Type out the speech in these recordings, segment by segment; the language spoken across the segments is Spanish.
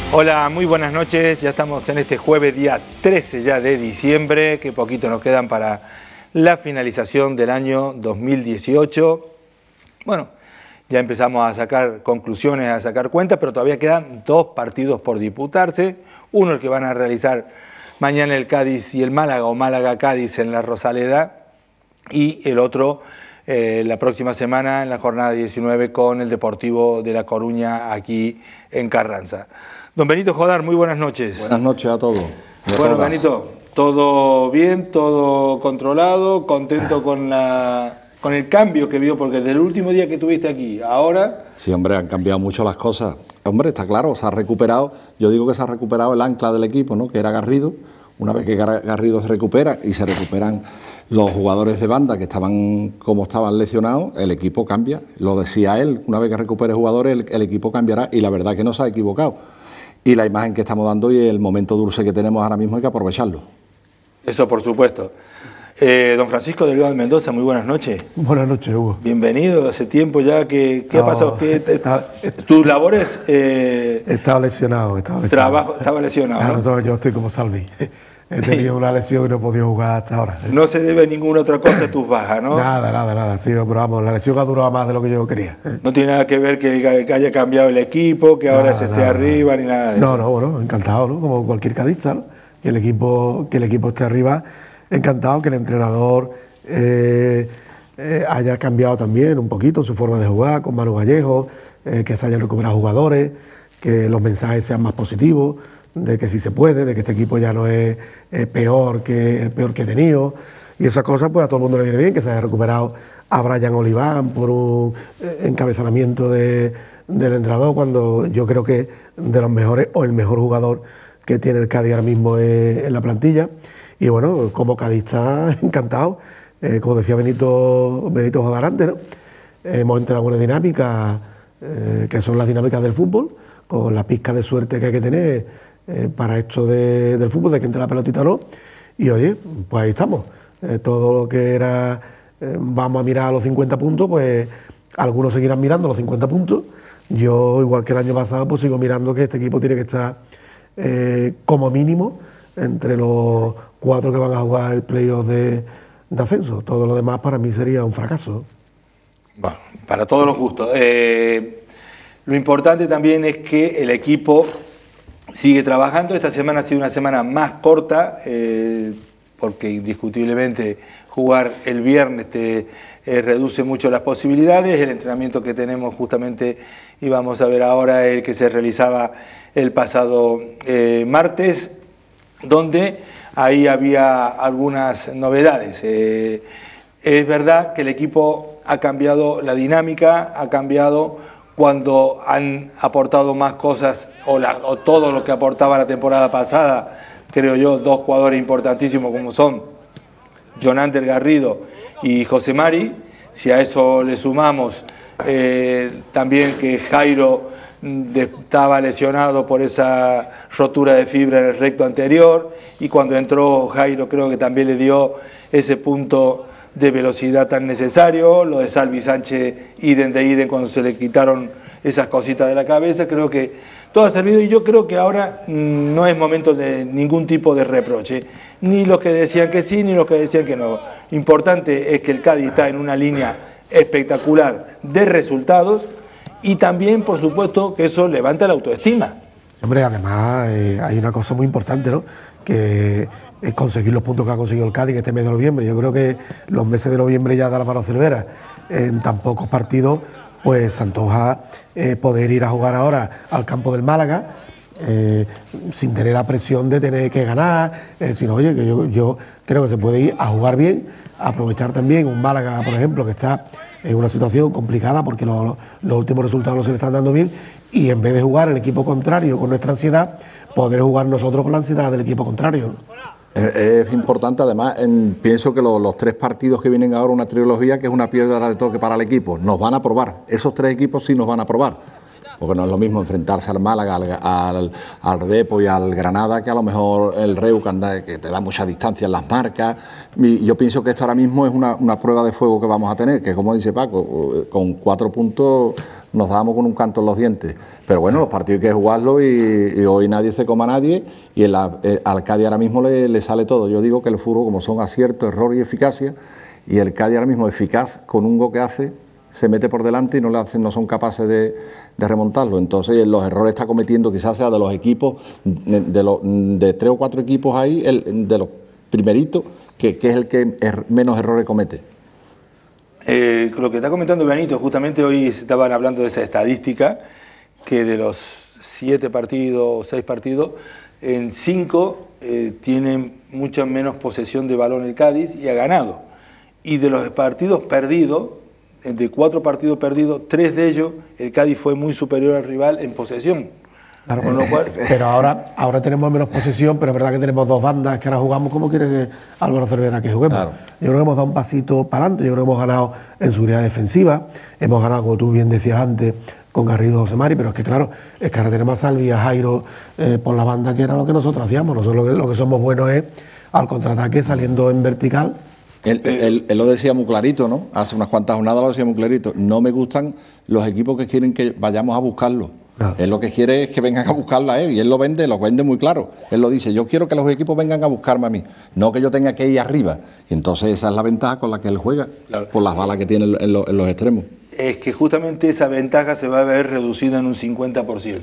Hola, muy buenas noches. Ya estamos en este jueves, día 13 ya de diciembre, que poquito nos quedan para la finalización del año 2018. Bueno, ya empezamos a sacar conclusiones, a sacar cuentas, pero todavía quedan 2 partidos por disputarse. Uno el que van a realizar mañana el Cádiz y el Málaga, o Málaga-Cádiz en la Rosaleda, y el otro la próxima semana en la jornada 19 con el Deportivo de La Coruña aquí en Carranza. Don Benito Jodar, muy buenas noches. Buenas noches a todos. Bueno, Benito, ¿todo bien? ¿Todo controlado? ¿Contento con el cambio que vio? Porque desde el último día que estuviste aquí, ahora... Sí, hombre, han cambiado mucho las cosas. Hombre, está claro, se ha recuperado, yo digo que se ha recuperado el ancla del equipo, ¿no?, que era Garrido. Una vez que Garrido se recupera y se recuperan los jugadores de banda que estaban como estaban lesionados, el equipo cambia. Lo decía él, una vez que recupere jugadores, el equipo cambiará, y la verdad que no se ha equivocado. Y la imagen que estamos dando y el momento dulce que tenemos ahora mismo hay que aprovecharlo. Eso por supuesto. Don Francisco Delgado de Mendoza, muy buenas noches. Buenas noches, Hugo. Bienvenido, hace tiempo ya que... ¿Qué ha pasado? ¿Tus labores? Estaba lesionado. Estaba lesionado, ¿no? Yo estoy como Salvi. He tenido una lesión y no he podido jugar hasta ahora. No se debe a ninguna otra cosa a tus bajas, ¿no? Nada. Sí, pero vamos, la lesión ha durado más de lo que yo quería. No tiene nada que ver que haya cambiado el equipo, que ahora se esté arriba, ni nada de eso. No, bueno, encantado, ¿no? Como cualquier cadista, ¿no? Que el equipo esté arriba, encantado, que el entrenador haya cambiado también un poquito su forma de jugar, con Manu Vallejo, que se hayan recuperado jugadores, que los mensajes sean más positivos, de que sí se puede, de que este equipo ya no es peor que el peor que he tenido, y esas cosas pues a todo el mundo le viene bien, que se haya recuperado a Brian Oliván por un encabezamiento del entrenador, cuando yo creo que de los mejores o el mejor jugador que tiene el Cádiz ahora mismo en la plantilla. Y bueno, como cadista, encantado, como decía Benito Jodar antes, ¿no? Hemos entrado en una dinámica que son las dinámicas del fútbol, con la pizca de suerte que hay que tener para esto del fútbol, de que entre la pelotita o no. Y oye, pues ahí estamos. Todo lo que era, vamos a mirar a los 50 puntos, pues algunos seguirán mirando los 50 puntos. Yo, igual que el año pasado, pues sigo mirando que este equipo tiene que estar como mínimo entre los 4 que van a jugar el playoff de ascenso. Todo lo demás para mí sería un fracaso. Bueno, para todos los gustos. Lo importante también es que el equipo sigue trabajando. Esta semana ha sido una semana más corta, porque indiscutiblemente jugar el viernes te reduce mucho las posibilidades. El entrenamiento que tenemos justamente, y vamos a ver ahora, el que se realizaba el pasado martes, donde ahí había algunas novedades. Es verdad que el equipo ha cambiado la dinámica, ha cambiado cuando han aportado más cosas, o todo lo que aportaba la temporada pasada, creo yo, 2 jugadores importantísimos como son Jonander Garrido y José Mari. Si a eso le sumamos también que Jairo estaba lesionado por esa rotura de fibra en el recto anterior, y cuando entró Jairo creo que también le dio ese punto de velocidad tan necesario. Lo de Salvi Sánchez, idem cuando se le quitaron esas cositas de la cabeza. Creo que todo ha servido, y yo creo que ahora no es momento de ningún tipo de reproche, ni los que decían que sí, ni los que decían que no. Importante es que el Cádiz está en una línea espectacular de resultados, y también, por supuesto, que eso levanta la autoestima. Hombre, además hay una cosa muy importante, ¿no?, que es conseguir los puntos que ha conseguido el Cádiz en este mes de noviembre. Yo creo que los meses de noviembre ya da la mano Cervera. En tan pocos partidos, pues se antoja poder ir a jugar ahora al campo del Málaga, sin tener la presión de tener que ganar, sino, oye, que yo creo que se puede ir a jugar bien, a aprovechar también un Málaga, por ejemplo, que está en una situación complicada porque los últimos resultados no se le están dando bien, y en vez de jugar el equipo contrario con nuestra ansiedad, poder jugar nosotros con la ansiedad del equipo contrario, ¿no? Es importante, además, pienso que los 3 partidos que vienen ahora, una trilogía que es una piedra de toque para el equipo, nos van a probar. Esos 3 equipos sí nos van a probar. porque no es lo mismo enfrentarse al Málaga, al Depor y al Granada, que a lo mejor el Reu, que te da mucha distancia en las marcas. Y yo pienso que esto ahora mismo es una prueba de fuego que vamos a tener, que como dice Paco, con 4 puntos nos damos con un canto en los dientes. Pero bueno, los partidos hay que jugarlos y hoy nadie se coma a nadie, y al Cádiz ahora mismo le sale todo. Yo digo que el fútbol, como son acierto, error y eficacia, y el Cádiz ahora mismo eficaz, con un gol que hace, se mete por delante y no son capaces de remontarlo. Entonces los errores está cometiendo, quizás sea de los equipos, de 3 o 4 equipos ahí, de los primeritos, que es el que menos errores comete. Lo que está comentando Benito, justamente hoy estaban hablando de esa estadística, que de los 7 partidos o 6 partidos, en 5 tienen mucha menos posesión de balón el Cádiz y ha ganado. Y de los partidos perdidos, de 4 partidos perdidos, 3 de ellos el Cádiz fue muy superior al rival en posesión. Claro, con lo cual, pero ahora tenemos menos posesión, pero es verdad que tenemos 2 bandas que ahora jugamos como quiere que Álvaro Cervera que juguemos. Claro. Yo creo que hemos dado un pasito para adelante, yo creo que hemos ganado en seguridad defensiva, hemos ganado, como tú bien decías antes, con Garrido, José Mari, pero es que claro, es que ahora tenemos a Salvi y a Jairo por la banda, que era lo que nosotros hacíamos. Nosotros lo que somos buenos es al contraataque saliendo en vertical. Él lo decía muy clarito, ¿no? Hace unas cuantas jornadas lo decía muy clarito. No me gustan los equipos que quieren que vayamos a buscarlo. Claro. Él lo que quiere es que vengan a buscarla a él, y él lo vende muy claro. Él lo dice, yo quiero que los equipos vengan a buscarme a mí, no que yo tenga que ir arriba. Y entonces esa es la ventaja con la que él juega, claro, por las balas que tiene en los extremos. Es que justamente esa ventaja se va a ver reducida en un 50%.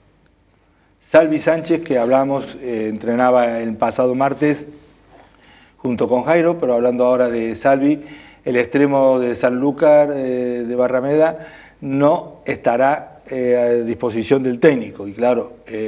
Salvi Sánchez, que hablamos, entrenaba el pasado martes junto con Jairo, pero hablando ahora de Salvi, el extremo de Sanlúcar, de Barrameda, no estará a disposición del técnico. Y claro,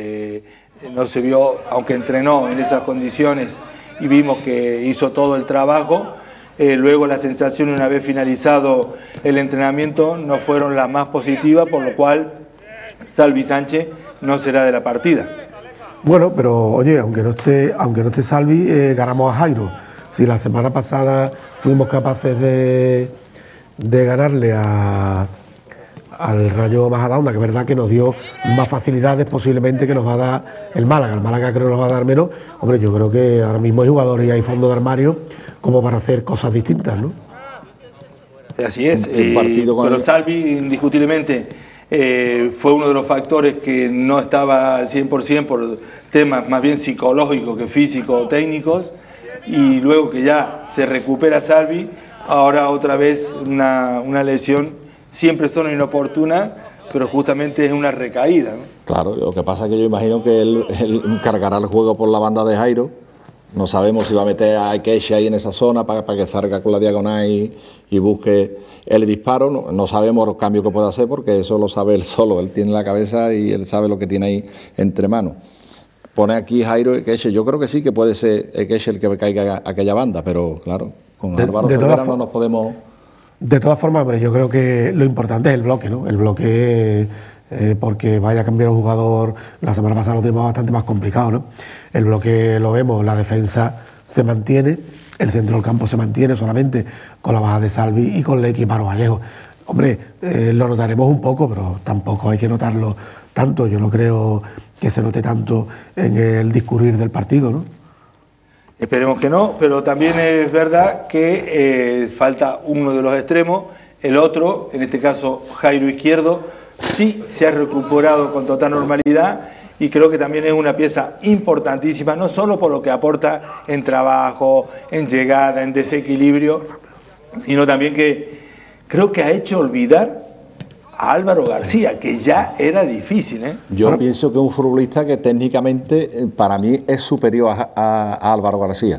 no se vio, aunque entrenó en esas condiciones y vimos que hizo todo el trabajo, luego las sensaciones una vez finalizado el entrenamiento no fueron las más positivas, por lo cual Salvi Sánchez no será de la partida. Bueno, pero oye, aunque no esté Salvi, ganamos a Jairo. Si la semana pasada fuimos capaces de ganarle al Rayo Majadahonda, que es verdad que nos dio más facilidades posiblemente que nos va a dar el Málaga. El Málaga creo que nos va a dar menos. Hombre, yo creo que ahora mismo hay jugadores y hay fondo de armario como para hacer cosas distintas, ¿no? Así es, pero Salvi indiscutiblemente fue uno de los factores que no estaba al 100% por temas más bien psicológicos que físicos o técnicos, y luego que ya se recupera Salvi, ahora otra vez una lesión, siempre son inoportunas, pero justamente es una recaída, ¿no? Claro, lo que pasa es que yo imagino que él cargará el juego por la banda de Jairo. No sabemos si va a meter a Keshi ahí en esa zona para que salga con la diagonal y busque el disparo. No sabemos los cambios que puede hacer, porque eso lo sabe él solo. Él tiene la cabeza y él sabe lo que tiene ahí entre manos. Pone aquí Jairo y Keshi. Yo creo que sí que puede ser Keshi el que caiga a aquella banda, pero claro, con Álvaro Cervera no nos podemos... De todas formas, hombre, yo creo que lo importante es el bloque, ¿no? El bloque, porque vaya a cambiar un jugador, la semana pasada lo teníamos bastante más complicado, ¿no? El bloque lo vemos, la defensa se mantiene, el centro del campo se mantiene solamente con la baja de Salvi y con Leque y Paro Vallejo. Hombre, lo notaremos un poco, pero tampoco hay que notarlo tanto. Yo no creo que se note tanto en el discurrir del partido, ¿no? Esperemos que no, pero también es verdad que falta uno de los extremos, el otro, en este caso Jairo Izquierdo, sí se ha recuperado con total normalidad, y creo que también es una pieza importantísima, no solo por lo que aporta en trabajo, en llegada, en desequilibrio, sino también que creo que ha hecho olvidar a Álvaro García, que ya era difícil, ¿eh? Yo pienso que es un futbolista que técnicamente para mí es superior a Álvaro García.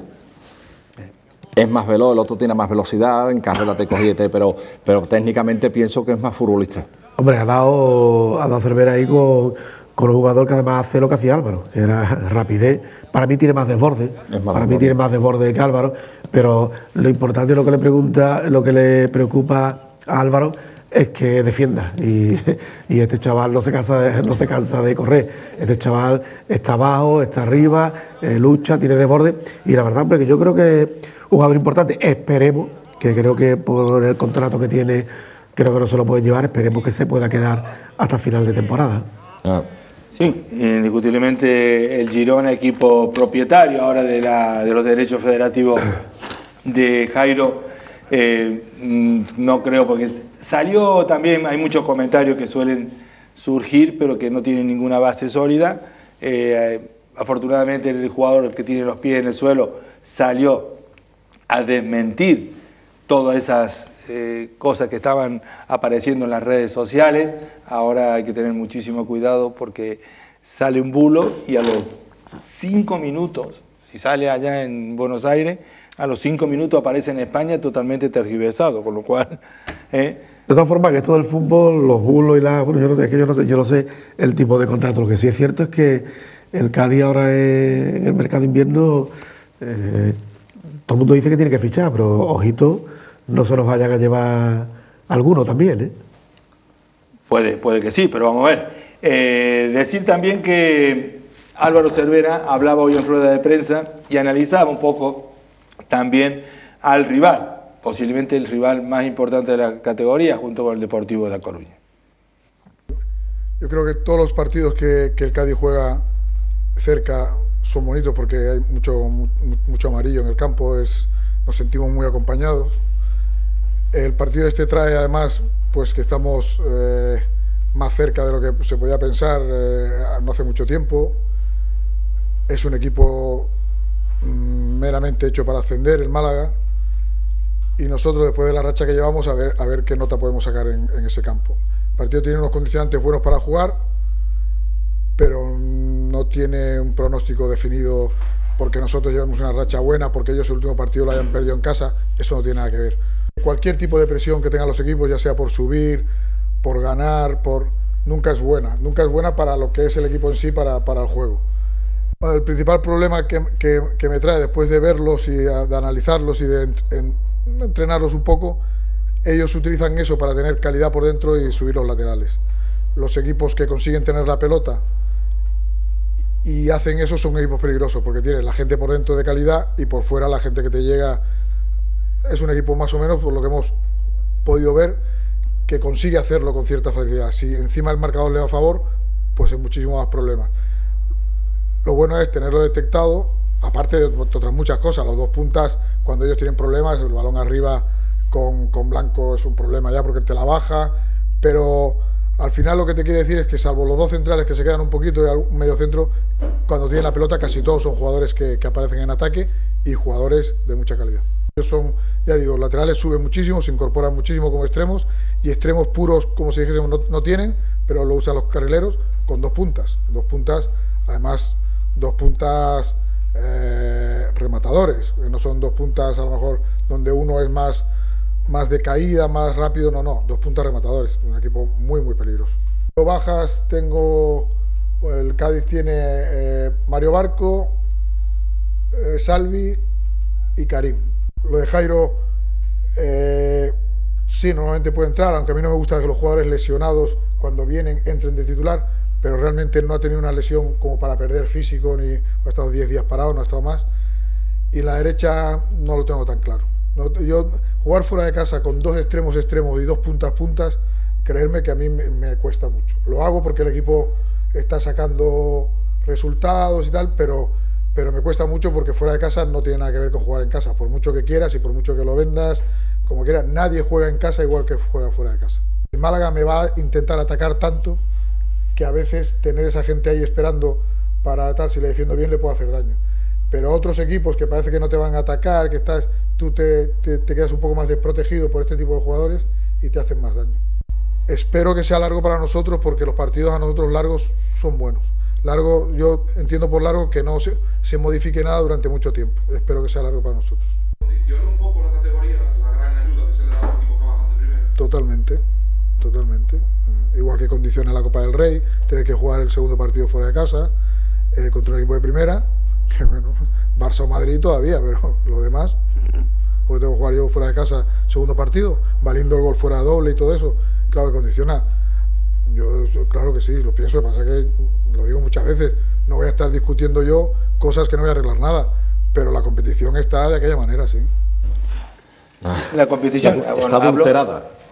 Es más veloz, el otro tiene más velocidad, en carrera te cogiete, pero técnicamente pienso que es más futbolista. Hombre, ha dado Cervera ahí con un jugador que además hace lo que hacía Álvaro, que era rapidez. Para mí tiene más desborde, tiene más desborde que Álvaro, pero lo importante, lo que le preocupa a Álvaro es que defienda, y este chaval no se cansa de correr. Este chaval está abajo, está arriba, lucha, tiene desborde, y la verdad, porque yo creo que es un jugador importante. Esperemos que, creo que por el contrato que tiene creo que no se lo pueden llevar, esperemos que se pueda quedar hasta final de temporada. Sí, indiscutiblemente el Girona, equipo propietario ahora de los derechos federativos de Jairo, no creo, porque salió también, hay muchos comentarios que suelen surgir, pero que no tienen ninguna base sólida. Afortunadamente el jugador que tiene los pies en el suelo salió a desmentir todas esas cosas que estaban apareciendo en las redes sociales. Ahora hay que tener muchísimo cuidado porque sale un bulo y a los 5 minutos, si sale allá en Buenos Aires, a los 5 minutos aparece en España totalmente tergiversado, con lo cual... De todas formas, que esto del fútbol, los bulos y la... Bueno, yo no sé el tipo de contrato. Lo que sí es cierto es que el Cádiz ahora en el mercado de invierno, todo el mundo dice que tiene que fichar, pero ojito, no se nos vayan a llevar algunos también, ¿eh? Puede que sí, pero vamos a ver. Decir también que Álvaro Cervera hablaba hoy en rueda de prensa y analizaba un poco también al rival, posiblemente el rival más importante de la categoría, junto con el Deportivo de La Coruña. Yo creo que todos los partidos que el Cádiz juega cerca son bonitos porque hay mucho amarillo en el campo, nos sentimos muy acompañados. El partido este trae además pues que estamos más cerca de lo que se podía pensar no hace mucho tiempo. Es un equipo meramente hecho para ascender, el Málaga, y nosotros después de la racha que llevamos a ver qué nota podemos sacar en ese campo. El partido tiene unos condicionantes buenos para jugar, pero no tiene un pronóstico definido porque nosotros llevamos una racha buena, porque ellos el último partido lo hayan perdido en casa. Eso no tiene nada que ver. Cualquier tipo de presión que tengan los equipos, ya sea por subir, por ganar, nunca es buena para lo que es el equipo en sí, para el juego. El principal problema que me trae después de verlos y de analizarlos y de entrenarlos un poco, ellos utilizan eso para tener calidad por dentro y subir los laterales. Los equipos que consiguen tener la pelota y hacen eso son equipos peligrosos porque tienen la gente por dentro de calidad y por fuera la gente que te llega. Es un equipo más o menos, por lo que hemos podido ver, que consigue hacerlo con cierta facilidad. Si encima el marcador le va a favor, pues hay muchísimos más problemas. Lo bueno es tenerlo detectado, aparte de otras muchas cosas. Los dos puntas, cuando ellos tienen problemas, el balón arriba con Blanco es un problema ya porque te la baja, pero al final lo que te quiere decir es que salvo los dos centrales que se quedan un poquito y un medio centro, cuando tienen la pelota casi todos son jugadores que aparecen en ataque y jugadores de mucha calidad. Ellos son, ya digo, laterales suben muchísimo, se incorporan muchísimo como extremos y extremos puros, como si dijésemos, no tienen, pero lo usan los carrileros con dos puntas, además dos puntas rematadores, no son dos puntas a lo mejor donde uno es más de caída, más rápido, no, dos puntas rematadores, un equipo muy peligroso. Bajas tengo, el Cádiz tiene Mario Barco, Salvi y Karim. Lo de Jairo, sí, normalmente puede entrar, aunque a mí no me gusta que los jugadores lesionados cuando vienen entren de titular, pero realmente no ha tenido una lesión como para perder físico, ni ha estado 10 días parado, no ha estado más. Y la derecha no lo tengo tan claro. Yo jugar fuera de casa con dos extremos y dos puntas, creerme que a mí me cuesta mucho. Lo hago porque el equipo está sacando resultados y tal, pero me cuesta mucho porque fuera de casa no tiene nada que ver con jugar en casa. Por mucho que quieras y por mucho que lo vendas, como quieras, nadie juega en casa igual que juega fuera de casa. El Málaga me va a intentar atacar tanto que a veces tener esa gente ahí esperando para tal, si le defiendo bien, le puede hacer daño. Pero otros equipos que parece que no te van a atacar, que tú te quedas un poco más desprotegido por este tipo de jugadores y te hacen más daño. Espero que sea largo para nosotros porque los partidos a nosotros largos son buenos. Largo, yo entiendo por largo que no se modifique nada durante mucho tiempo. Espero que sea largo para nosotros. ¿Condiciona un poco la categoría la gran ayuda que se le da a los equipos que bajan de primera? Totalmente. Igual que condiciona la Copa del Rey, tener que jugar el segundo partido fuera de casa contra un equipo de primera, que bueno, Barça o Madrid todavía, pero lo demás, porque tengo que jugar yo fuera de casa segundo partido, valiendo el gol fuera de doble y todo eso, claro que condiciona. Yo claro que sí, lo pienso, lo que pasa es que lo digo muchas veces, no voy a estar discutiendo yo cosas que no voy a arreglar nada, pero la competición está de aquella manera, sí. La competición está adulterada.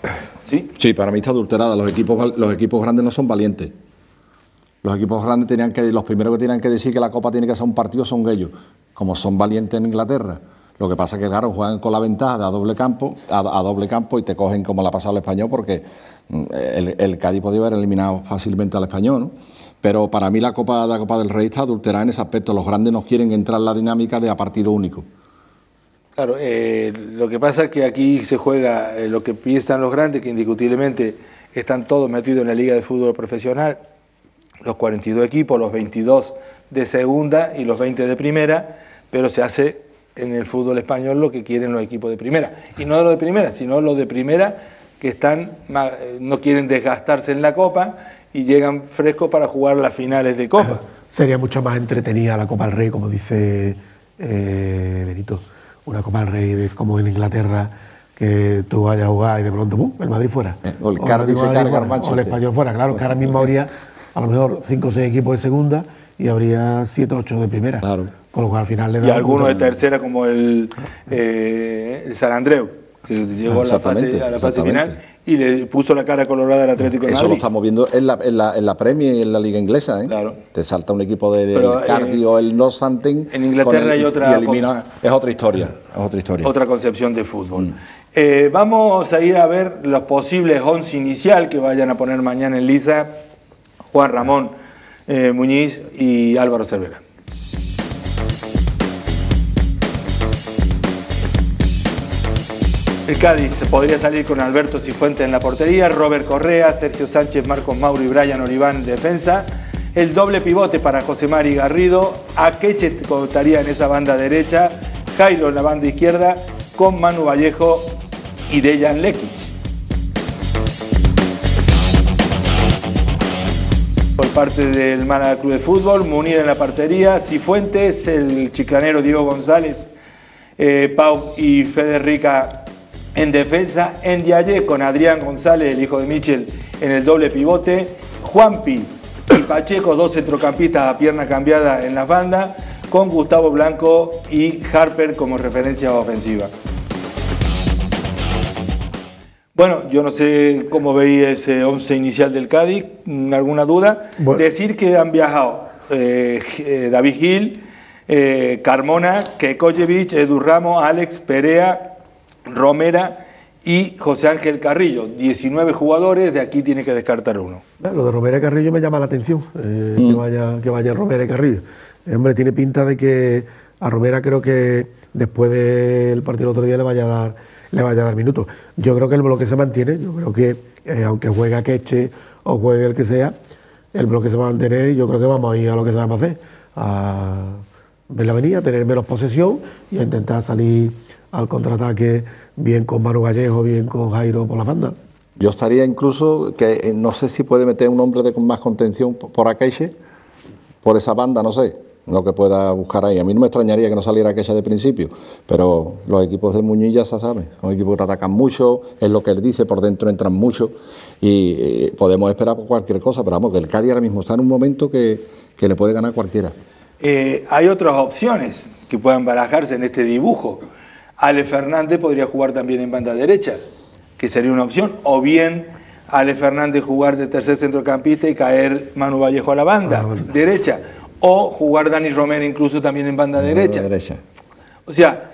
¿Sí? Sí, para mí está adulterada. Los equipos grandes no son valientes. Los equipos grandes los primeros que tienen que decir que la Copa tiene que ser un partido son ellos, como son valientes en Inglaterra. Lo que pasa es que, claro, juegan con la ventaja de a doble campo y te cogen como la ha pasado al Español, porque el Cádiz podía haber eliminado fácilmente al Español, ¿no? Pero para mí la Copa del Rey está adulterada en ese aspecto. Los grandes no quieren entrar en la dinámica de a partido único. Claro, lo que pasa es que aquí se juega lo que piensan los grandes, que indiscutiblemente están todos metidos en la Liga de Fútbol Profesional, los 42 equipos, los 22 de segunda y los 20 de primera, pero se hace en el fútbol español lo que quieren los equipos de primera. Y no los de primera, sino los de primera que no quieren desgastarse en la Copa y llegan frescos para jugar las finales de Copa. Sería mucho más entretenida la Copa del Rey, como dice Benito. Una Copa del Rey como en Inglaterra, que tú vayas a jugar y de pronto ¡pum!, el Madrid fuera. O el Cardiff se carga al Manchester. O el Español fuera. Claro, que ahora mismo habría a lo mejor 5 o 6 equipos de segunda y habría 7 o 8 de primera. Claro. Con lo cual al final le da... Y algunos de tercera como el San Andreu, que llegó a la fase final y le puso la cara colorada al Atlético de Madrid. Eso lo estamos viendo en la Premier y en la Liga Inglesa, ¿eh? Claro. Te salta un equipo del Cardiff o el Northampton. En Inglaterra hay otra... Y elimina, es otra historia. Otra concepción de fútbol. Vamos a ir a ver los posibles 11 inicial que vayan a poner mañana en liza Juan Ramón Muñiz y Álvaro Cervera. El Cádiz se podría salir con Alberto Cifuentes en la portería, Robert Correa, Sergio Sánchez, Marcos Mauro y Brian Oliván en defensa. El doble pivote para José Mari Garrido, Akeche estaría en esa banda derecha, Jairo en la banda izquierda, con Manu Vallejo y Dejan Lekic. Por parte del Málaga Club de Fútbol, Munir en la portería, Cifuentes, el chiclanero Diego González, Pau y Federica en defensa, Ndiaye con Adrián González, el hijo de Michel, en el doble pivote, Juanpi y Pacheco, 2 centrocampistas a pierna cambiada en las bandas, con Gustavo Blanco y Harper como referencia ofensiva. Bueno, yo no sé cómo veía ese 11 inicial del Cádiz, ¿alguna duda? Bueno. Decir que han viajado David Gil, Carmona, Kekojevic, Edu Ramos, Alex Perea, Romera y José Ángel Carrillo. 19 jugadores, de aquí tiene que descartar uno. Lo de Romera y Carrillo me llama la atención, que vaya Romera y Carrillo. Hombre, tiene pinta de que a Romera creo que después del partido del otro día le vaya a dar minutos. Yo creo que el bloque se mantiene, yo creo que aunque juegue Akeche o juegue el que sea, el bloque se va a mantener y yo creo que vamos a ir a lo que sabemos hacer, a ver la avenida, tener menos posesión y a intentar salir al contraataque bien con Manu Vallejo, bien con Jairo por la banda. Yo estaría incluso, que no sé si puede meter un hombre de más contención por Akeche, por esa banda, no sé, lo que pueda buscar ahí. A mí no me extrañaría que no saliera Akeche de principio, pero los equipos de Muñiz ya se saben, son equipos que te atacan mucho, es lo que él dice, por dentro entran mucho y podemos esperar por cualquier cosa, pero vamos, que el Cádiz ahora mismo está en un momento que le puede ganar cualquiera. Hay otras opciones que puedan barajarse en este dibujo. Ale Fernández podría jugar también en banda derecha, que sería una opción, o bien Ale Fernández jugar de tercer centrocampista y caer Manu Vallejo a la banda derecha, o jugar Dani Romero incluso también en banda derecha. O sea,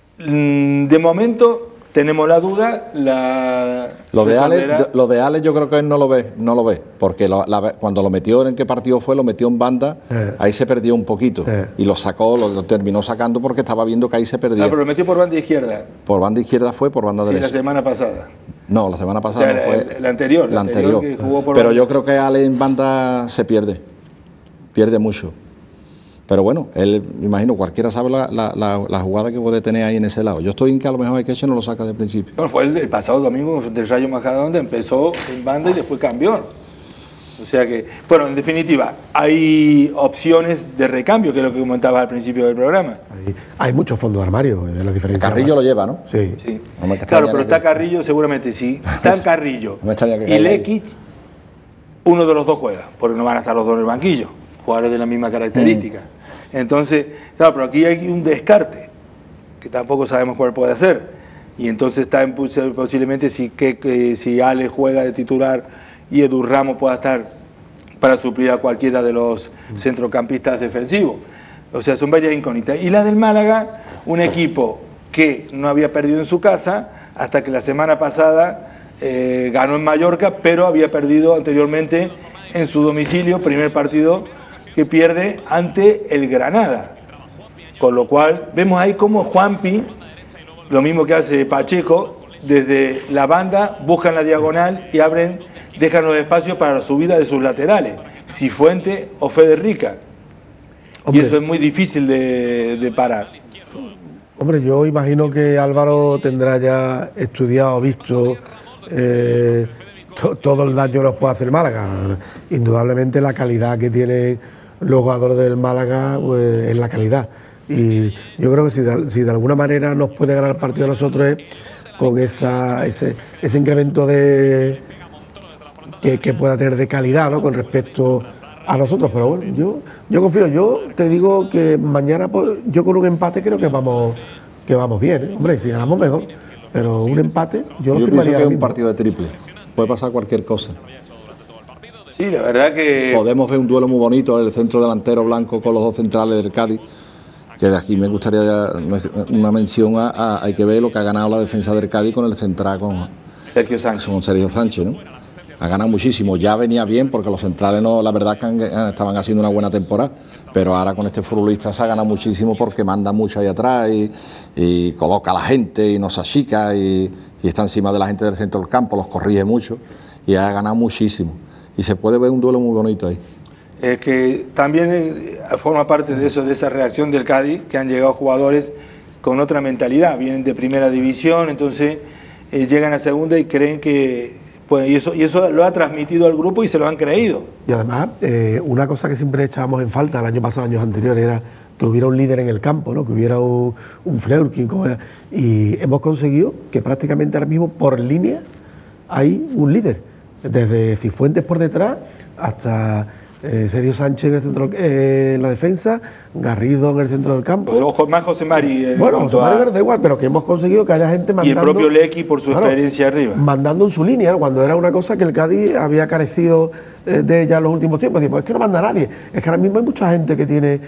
de momento tenemos la duda. Lo de Ale yo creo que él no lo ve, porque cuando lo metió, ¿en qué partido fue? Lo metió en banda, ahí se perdió un poquito, y lo terminó sacando porque estaba viendo que ahí se perdía. Pero lo metió por banda izquierda. Por banda izquierda fue, por banda derecha. La semana pasada. No, la semana pasada no fue. La anterior. Que jugó por pero banda. Yo creo que Ale en banda se pierde mucho. Pero bueno, él, me imagino, cualquiera sabe la jugada que puede tener ahí en ese lado. Yo estoy en que a lo mejor Akeche no lo saca de principio. No, fue el pasado domingo del Rayo Majadahonda, donde empezó en banda y después cambió. O sea que, bueno, en definitiva, hay opciones de recambio, que es lo que comentabas al principio del programa. Hay muchos fondos de armario, la diferencia. Carrillo lo lleva, ¿no? Sí. No claro, pero está Carrillo, seguramente sí. Está Carrillo y Lekic, uno de los dos juega, porque no van a estar los dos en el banquillo, jugadores de la misma característica. Entonces, claro, pero aquí hay un descarte, que tampoco sabemos cuál puede ser. y entonces está en posiblemente si Ale juega de titular y Edu Ramos pueda estar para suplir a cualquiera de los centrocampistas defensivos. O sea, son varias incógnitas. Y la del Málaga, un equipo que no había perdido en su casa hasta que la semana pasada ganó en Mallorca, pero había perdido anteriormente en su domicilio, primer partido que pierde ante el Granada. Con lo cual vemos ahí como Juanpi, lo mismo que hace Pacheco, desde la banda buscan la diagonal y dejan los espacios para la subida de sus laterales, Cifuentes o Federica. Y eso es muy difícil de parar. Hombre, yo imagino que Álvaro tendrá ya estudiado, visto todo el daño que nos puede hacer Málaga. Indudablemente la calidad que tienen los jugadores del Málaga pues, es la calidad. Y yo creo que si de alguna manera nos puede ganar el partido a nosotros es con ese incremento que pueda tener de calidad, ¿no? Con respecto a nosotros. Pero bueno, yo confío, yo te digo que mañana pues, yo con un empate creo que vamos bien, ¿eh? Hombre, si ganamos mejor, pero un empate yo lo firmaría. Pienso que es un partido de triple, puede pasar cualquier cosa. Sí, la verdad que podemos ver un duelo muy bonito, el centro delantero blanco con los dos centrales del Cádiz, que de aquí me gustaría una mención hay que ver lo que ha ganado la defensa del Cádiz con el central con Sergio Sánchez, ¿no? Ha ganado muchísimo, ya venía bien porque los centrales no, la verdad que estaban haciendo una buena temporada, pero ahora con este futbolista se ha ganado muchísimo porque manda mucho ahí atrás y coloca a la gente y nos achica y está encima de la gente del centro del campo, los corrige mucho y ha ganado muchísimo. Y se puede ver un duelo muy bonito ahí. Es que también forma parte de eso, de esa reacción del Cádiz, que han llegado jugadores con otra mentalidad, vienen de primera división, entonces llegan a segunda y creen que pues, y eso lo ha transmitido al grupo y se lo han creído. Y además, una cosa que siempre echábamos en falta el año pasado, años anteriores, era que hubiera un líder en el campo, ¿no? Que hubiera un Fleurkin, y hemos conseguido que prácticamente ahora mismo por línea hay un líder, desde Cifuentes por detrás hasta Sergio Sánchez en el centro, en la defensa, Garrido en el centro del campo. Pues, ojo, más José Mari. Bueno, José Mari da igual, pero que hemos conseguido que haya gente mandando. Y el propio Lecky por su experiencia arriba. Mandando en su línea, cuando era una cosa que el Cádiz había carecido de ella en los últimos tiempos. Pues es que no manda nadie. Es que ahora mismo hay mucha gente que tiene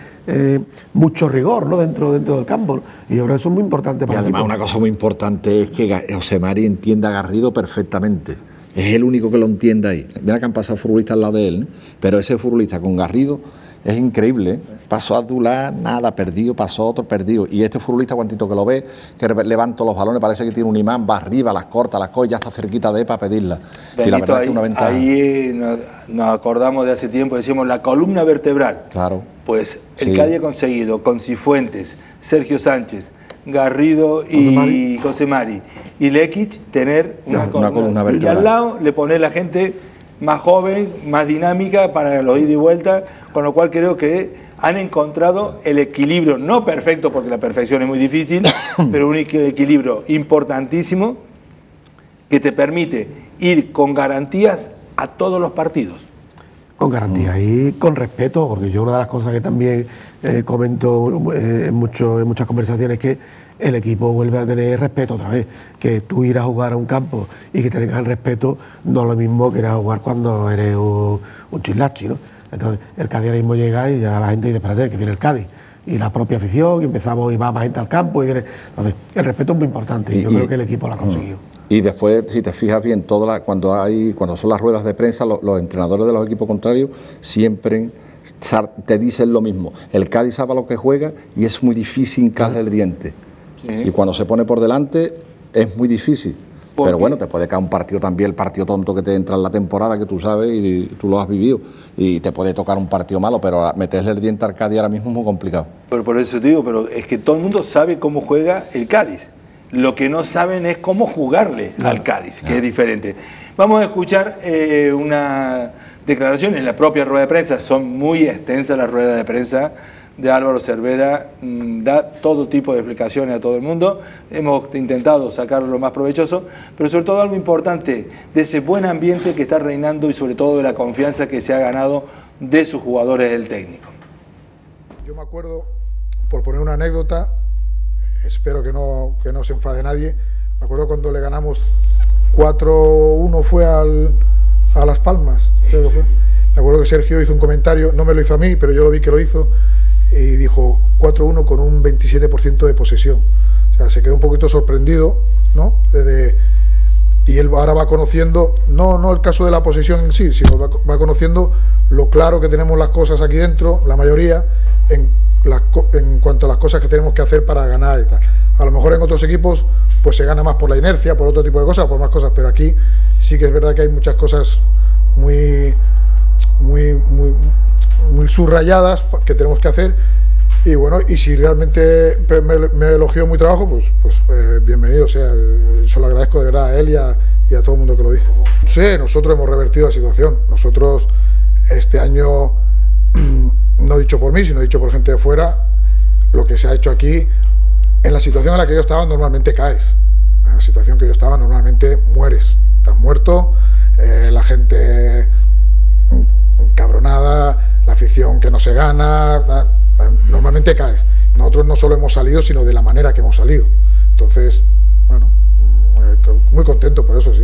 mucho rigor, ¿no? dentro del campo, ¿no? Y yo creo que eso es muy importante para y además una cosa muy importante es que José Mari entienda a Garrido perfectamente. Es el único que lo entiende ahí. Mira que han pasado futbolistas al lado de él, ¿no? Pero ese futbolista con Garrido es increíble, ¿eh? Pasó a Abdullah, nada, perdido, pasó otro, perdido. Y este futbolista, cuantito que lo ve, que levanta los balones, parece que tiene un imán, va arriba, las corta, las coge, ya está cerquita de él para pedirla. Benito, y la verdad ahí, que una ventaja. Ahí nos acordamos de hace tiempo, decíamos la columna vertebral. Claro. Pues el Cádiz ha conseguido con Cifuentes, Sergio Sánchez, Garrido y José Mari y Lekic tener una columna vertebral. Y al lado le pone la gente más joven, más dinámica para los ida y vuelta, con lo cual creo que han encontrado el equilibrio, no perfecto porque la perfección es muy difícil, pero un equilibrio importantísimo que te permite ir con garantías a todos los partidos. Con garantía y con respeto, porque yo una de las cosas que también comento en muchas conversaciones es que el equipo vuelve a tener respeto otra vez, que tú ir a jugar a un campo y que te tengas el respeto no es lo mismo que ir a jugar cuando eres un chislachi, ¿no? Entonces el Cádiz ahora mismo llega y ya la gente dice, espérate, que viene el Cádiz, y la propia afición, y empezamos y va más gente al campo, y viene. Entonces el respeto es muy importante y yo creo que el equipo lo ha conseguido. Y después, si te fijas bien, cuando son las ruedas de prensa, los entrenadores de los equipos contrarios siempre te dicen lo mismo. El Cádiz sabe lo que juega y es muy difícil hincarle el diente. Sí. Y cuando se pone por delante es muy difícil. Pero bueno, te puede caer un partido también, el partido tonto que te entra en la temporada, que tú sabes y tú lo has vivido. Y te puede tocar un partido malo, pero meterle el diente al Cádiz ahora mismo es muy complicado. Pero por eso te digo, pero es que todo el mundo sabe cómo juega el Cádiz. Lo que no saben es cómo jugarle al Cádiz, que es diferente. Vamos a escuchar una declaración en la propia rueda de prensa. Son muy extensas las ruedas de prensa de Álvaro Cervera. Da todo tipo de explicaciones a todo el mundo. Hemos intentado sacarlo lo más provechoso, pero sobre todo algo importante de ese buen ambiente que está reinando y sobre todo de la confianza que se ha ganado de sus jugadores el técnico. Yo me acuerdo, por poner una anécdota, espero que no se enfade nadie, Me acuerdo cuando le ganamos 4-1 fue a Las Palmas, creo que fue. Me acuerdo que Sergio hizo un comentario, no me lo hizo a mí, pero yo lo vi que lo hizo, y dijo 4-1 con un 27% de posesión. O sea, se quedó un poquito sorprendido, ¿no? Y él ahora va conociendo, no el caso de la posesión en sí, sino va conociendo lo claro que tenemos las cosas aquí dentro, la mayoría, en cuanto a las cosas que tenemos que hacer para ganar y tal. A lo mejor en otros equipos pues se gana más por la inercia, por otro tipo de cosas, por más cosas, pero aquí sí que es verdad que hay muchas cosas muy subrayadas que tenemos que hacer. Y bueno, y si realmente me elogió mi trabajo, pues bienvenido sea. Yo le agradezco de verdad a él y a todo el mundo que lo dice. Sí, nosotros hemos revertido la situación. Nosotros este año, no dicho por mí, sino dicho por gente de fuera, lo que se ha hecho aquí, en la situación en la que yo estaba normalmente caes. En la situación que yo estaba normalmente mueres. Estás muerto, la gente encabronada, la afición que no se gana, normalmente caes. Nosotros no solo hemos salido, sino de la manera que hemos salido. Entonces, bueno, muy contento por eso, sí.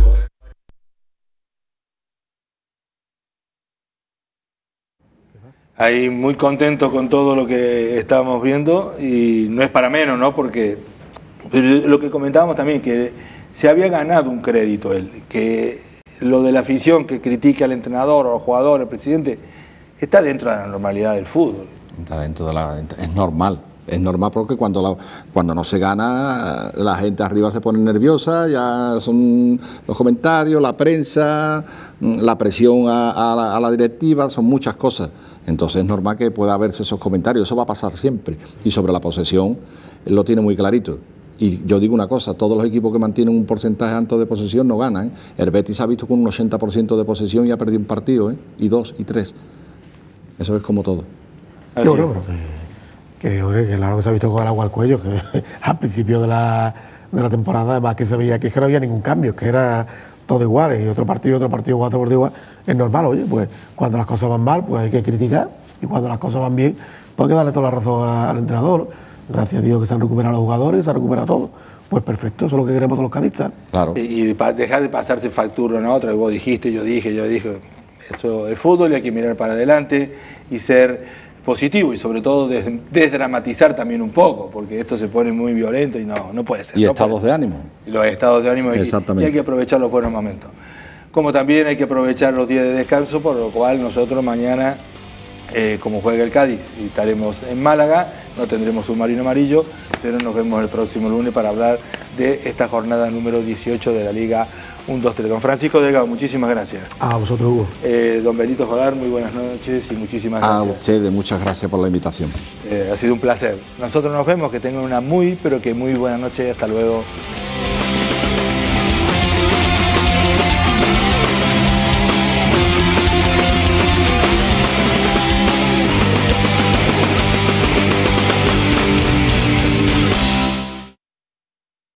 Ahí muy contento con todo lo que estábamos viendo, y no es para menos, ¿no? Porque lo que comentábamos también, que se había ganado un crédito él, que lo de la afición que critica al entrenador, al jugador, al presidente, está dentro de la normalidad del fútbol. Está dentro de es normal. Es normal porque cuando no se gana, la gente arriba se pone nerviosa, ya son los comentarios, la prensa, la presión a la directiva, son muchas cosas. Entonces es normal que pueda haberse esos comentarios, eso va a pasar siempre. Y sobre la posesión, él lo tiene muy clarito. Y yo digo una cosa, todos los equipos que mantienen un porcentaje alto de posesión no ganan. El Betis ha visto con un 80% de posesión y ha perdido un partido, y 2 y 3. Eso es como todo. Yo creo que claro que se ha visto con el agua al cuello, que al principio de la temporada, además que se veía que no había ningún cambio, que era todo igual, y otro partido, otro partido igual. Es normal, oye, pues cuando las cosas van mal, pues hay que criticar, y cuando las cosas van bien, pues hay que darle toda la razón al entrenador. Gracias a Dios que se han recuperado los jugadores, se ha recuperado todo. Pues perfecto, eso es lo que queremos todos los cadistas. Claro. Y dejar de pasarse factura una a otra, vos dijiste, yo dije, eso es fútbol y hay que mirar para adelante y ser positivo, y sobre todo desdramatizar también un poco, porque esto se pone muy violento y no puede ser. Y estados de ánimo. Los estados de ánimo, exactamente. Y hay que aprovechar los buenos momentos. Como también hay que aprovechar los días de descanso, por lo cual nosotros mañana, como juega el Cádiz, y estaremos en Málaga, no tendremos submarino amarillo, pero nos vemos el próximo lunes para hablar de esta jornada número 18 de la Liga 1-2-3. Don Francisco Delgado, muchísimas gracias. A vosotros, Hugo. Don Benito Jodar, muy buenas noches y muchísimas gracias. A ustedes, muchas gracias por la invitación. Ha sido un placer. Nosotros nos vemos, que tengan una muy, pero que muy buena noche. Hasta luego.